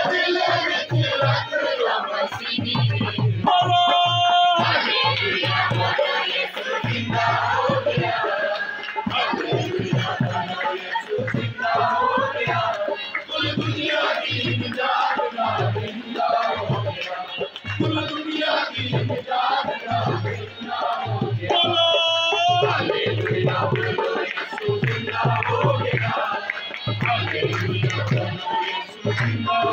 दिल विच रख ला मसीदी बोलो हालेलुया बोलो यीशु जिंदा हो गया हालेलुया बोलो यीशु जिंदा हो गया कुल दुनिया की निजात का जिंदा हो गया कुल दुनिया की निजात का जिंदा हो गया बोलो हालेलुया बोलो यीशु जिंदा हो गया हालेलुया बोलो यीशु जिंदा